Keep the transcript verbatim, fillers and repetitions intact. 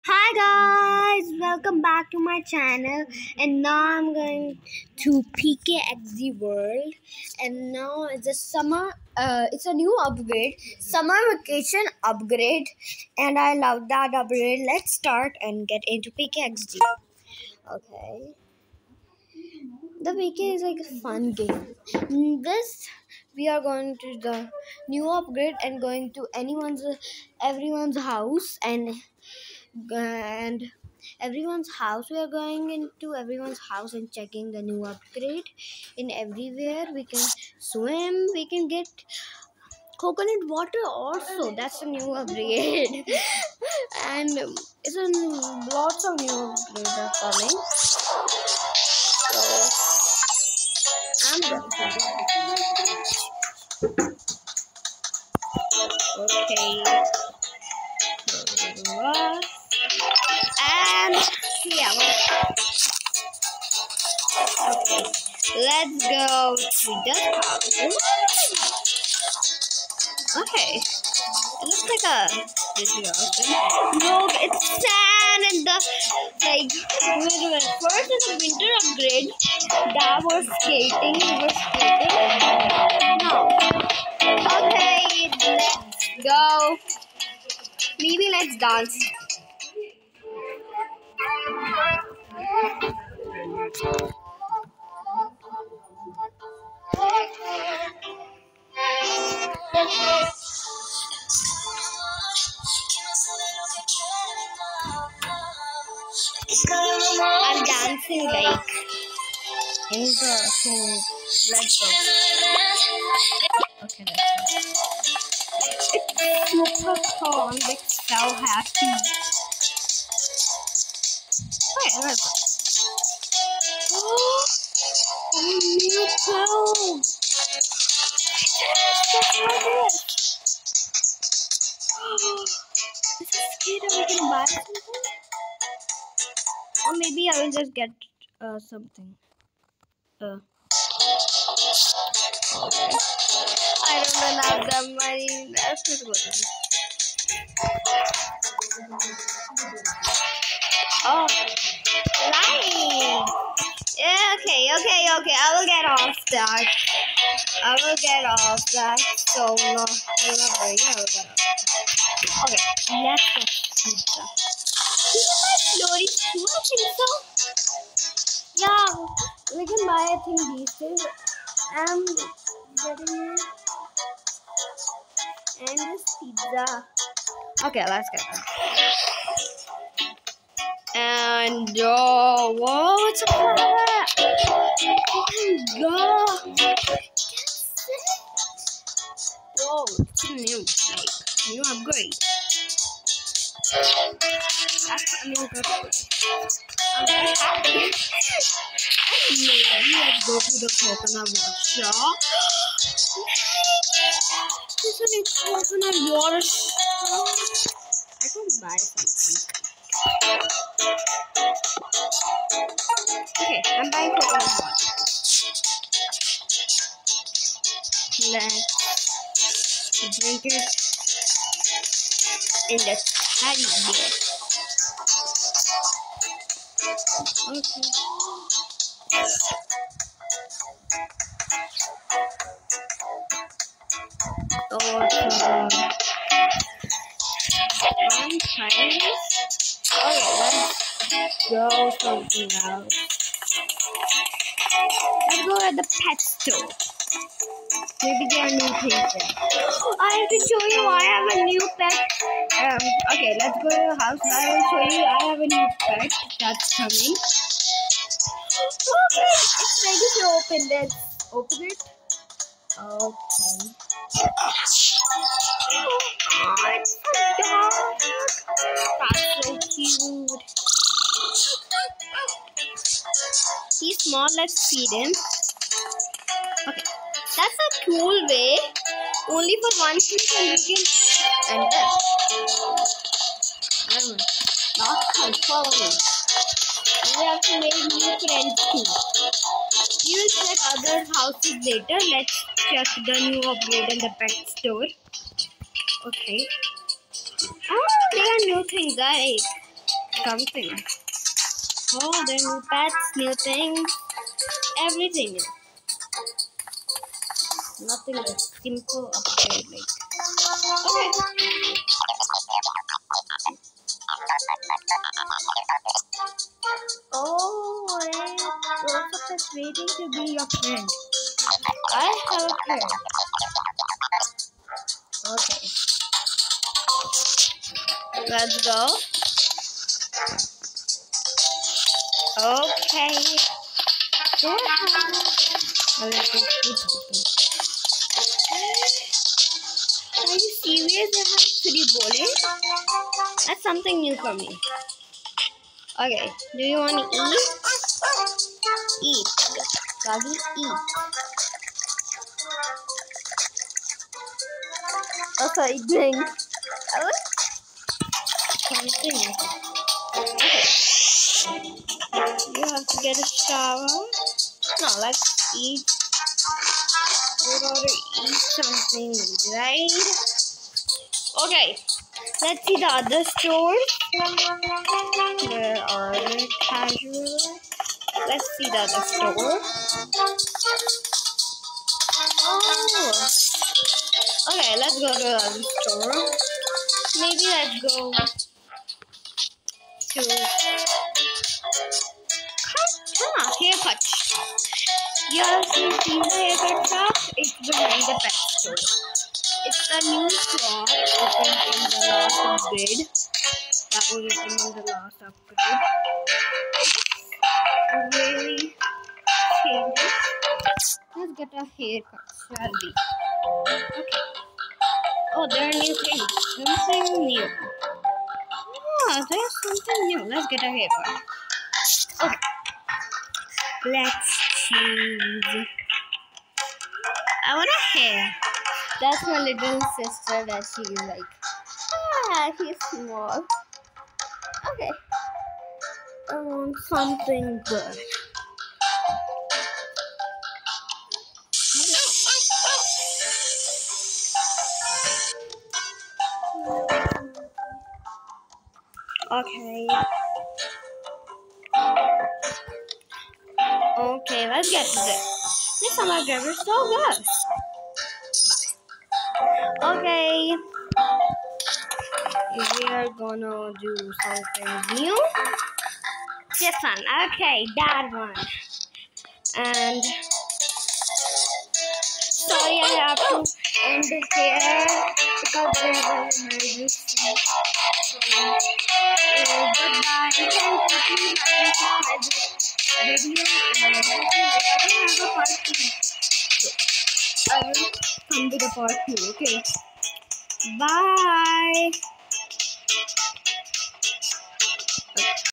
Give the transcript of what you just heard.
Hi guys, welcome back to my channel. And now I'm going to P K X D World. And now it's a summer, uh, it's a new upgrade, summer vacation upgrade. And I love that upgrade. Let's start and get into P K X D. Okay. The P K is like a fun game. In this, we are going to the new upgrade and going to anyone's, everyone's house and and everyone's house. We are going into everyone's house and checking the new upgrade. In everywhere we can swim, we can get coconut water also. That's a new upgrade. And it's a lots of new upgrades are coming, so I'm going to okay. And yeah, okay, let's go to the house. Okay, it looks like a Disney ocean. Look, it's sand and the like. Wait a minute. First is a winter upgrade. That was skating. We were skating. No. Okay, let's go. Maybe let's dance. I'm dancing like in the thing. Let's go. Okay, that's it. It's super calm, like so happy. Wait, let's go. Oh, new clothes. Is this kid we can buy something? Or maybe I will just get uh, something. Uh, okay. I don't have the money. Let's just go to this. Oh, right. Yeah, okay, okay, okay. I will get off that. I will get off that. So, no, no, not very. I will get off. Okay, let's get pizza. Do you buy Florries too? I think so. Yeah, we can buy, I think, these things. I'm getting it. And this pizza. Okay, let's get that. And oh, whoa, it's a cat. Oh my god. Whoa, it's a new, like, new upgrade. That's a new upgrade. I'm very happy. Maybe let's go to the coconut water shop. This is a coconut water shop. I can buy something. Okay, I'm buying coconut water. Let's drink it in the teddy bear. Okay. Oh, um, I'm trying this. Okay, let's go something else. Let's go at the pet store. Maybe there are new things there. I have to show you I have a new pet. Um, okay, let's go to the house. I will show you I have a new pet that's coming. Okay, it's ready to open. Let's open it. Okay. Oh, it's a dog. That's so cute. He's small. Let's feed him. Okay. That's a cool way. Only for one click you can enter. I don't know. Not fun. Follow me. We have to make new friends too. We will check other houses later. Let's check the new upgrade in the pet store. Okay. Oh, there are new things, guys. something. Oh, there are new pets, new things, everything new. Nothing like simple upgrade like. Okay. Oh, wait. Rosetta is waiting to be your friend. I have a friend. Okay. Let's go. Okay. So, are you serious? I have three bowling? That's something new for me. Okay. Do you want to eat? Eat. Doggy, eat. Oh, sorry, drink. Oh, something. Okay. You have to get a shower. No, let's eat. We gotta eat something, right? Okay. Let's see the other stores. Where are they? Casual. Let's see the other store. Oh. Okay, let's go to the other store. Maybe let's go to ah, haircut. Yes, you see the haircut shop? It's behind the pet store. It's a new shop opened in the last upgrade. That was opened in the last upgrade. It's really changes. Let's get a haircut, shall we? Okay. Oh, there are new things. Something new. Oh, there's something new. Let's get a haircut. Okay. Let's choose. I want a hair. That's my little sister that she's like, ah, he's small. Okay. I want something good. Okay. Okay, let's get to this. This summer driver is so good. Okay. We are gonna do something new. This one. Okay, that one. And sorry, I have to end it here because there's an emergency. So, uh, goodbye. Thank you. Please like and subscribe this video. And I will have a part two. So, I will come with a part two. Okay. Bye.